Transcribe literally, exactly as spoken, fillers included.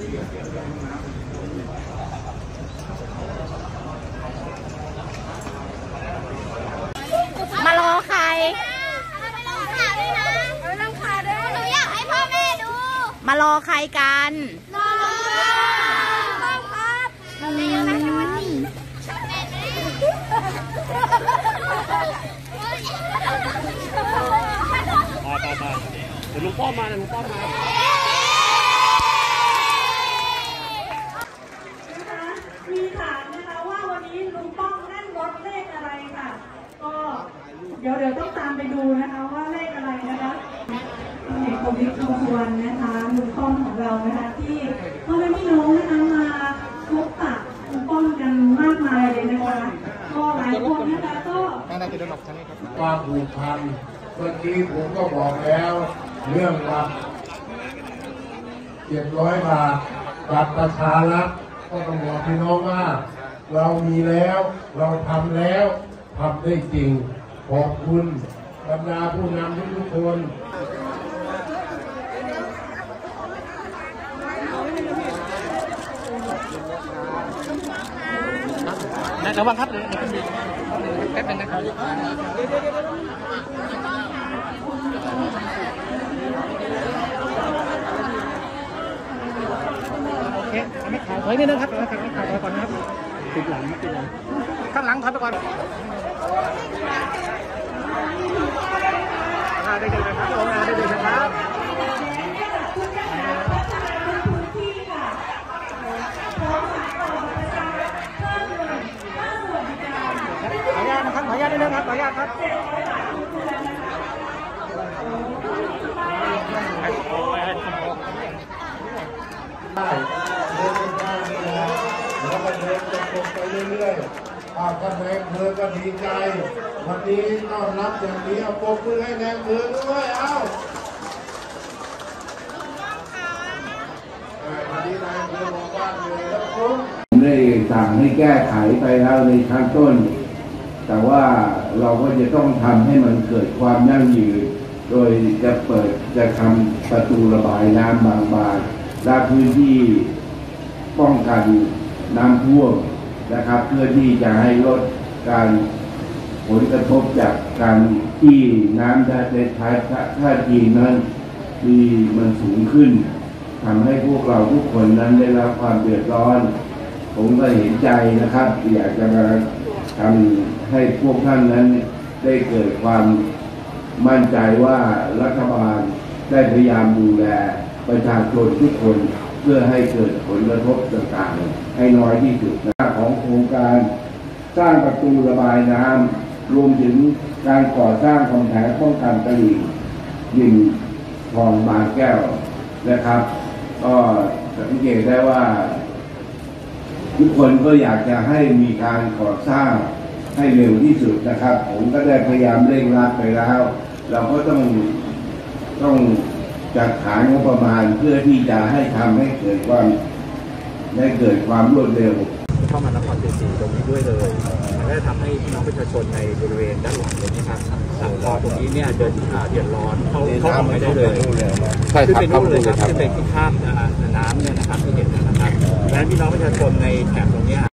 มารอใครมารอใครกันรอครับครับเยอะๆนะในวันนี้มาไปไปเดี๋ยวลุงป้อมมาเดี๋ยวลุงป้อมมามีถามนะคะว่าวันนี้ลุงป้อมนั่งรถเลขอะไรค่ะก็เดี๋ยวเดี๋ยวต้องตามไปดูนะคะว่าเลขอะไรนะคะเอกประวิตร วงษ์สุวรรณนะคะลุงป้อมของเรานะคะที่พ่อแม่พี่น้องนะคะมาพบปะลุงป้อมกันมากมายเลยนะคะก็หลายคนนะคะก็ความผูกพันเมื่อกี้ผมก็บอกแล้วเรื่องบัตรเจ็ดร้อยบาทบัตรประชารัฐก็ต้องบอกพี่น้องว่าเรามีแล้วเราทำแล้วทำได้จริงขอบคุณบรรดาผู้นำทุกคนนะระวังครับเลยแป๊บนึงนะครับโอเคไม่ขายถอยนิดนึงครับไม่ขายไม่ขายถอยก่อนนะครับติดหลังติดหลังข้างหลังถอยไปก่อนได้เลยนะครับลงมาได้เลยนะครับขออนุญาตนะครับขออนุญาตได้เลยครับขออนุญาตครับได้เดินไปข้างนี้แล้วก็เดินตรงไปเรื่อยๆอาก็แรงเมือก็ดีใจวันนี้ต้อนรับอย่างนี้เอาปกมือให้แรงเมือด้วยเอาวันนี้นายเมือบอกว่าเหนื่อยแล้วคุณได้สั่งให้แก้ไขไปแล้วในขั้นต้นแต่ว่าเราก็จะต้องทำให้มันเกิดความยั่งยืนโดยจะเปิดจะทำประตูระบายน้ำบางบานและพื้นที่ป้องกันน้ำท่วมนะครับเพื่อที่จะให้ลดการผลกระทบจากการที่น้ำในท้ายท่าจีนนั้นมีมันสูงขึ้นทำให้พวกเราทุกคนนั้นได้รับความเดือดร้อนผมก็เห็นใจนะครับอยากจะมาทำให้พวกท่านนั้นได้เกิดความมั่นใจว่ารัฐบาลได้พยายามดูแลประชาชนทุกคนเพื่อให้เกิดผลกระทบต่างๆให้น้อยที่สุดนะของโครงการสร้างประตูระบายน้ำรวมถึงการก่อสร้างคลองแผป้องกันตลิ่งยิงคลองบางแก้วนะครับก็สังเกตได้ว่าทุกคนก็อยากจะให้มีการก่อสร้างให้เร็วที่สุดนะครับผมก็ได้พยายามเร่งรัดไปแล้วเราก็ต้องต้องจัดหางบประมาณเพื่อที่จะให้ทำให้เกิดความได้เกิดความรวดเร็วเข้ามานครศรีสีตรงนี้ด้วยเลยมันก็จะทำให้พี่น้องประชาชนในบริเวณด้านหลังเลยนะครับหลังคอตรงนี้เนี่ยเดินเดือดร้อนเขาเขาออกไม่ได้เลยคือเป็นนู่นเลยครับที่เป็นที่ข้ามน้ำเนี่ยนะครับที่เห็นนะครับดังนั้นพี่น้องประชาชนในแถบตรงนี้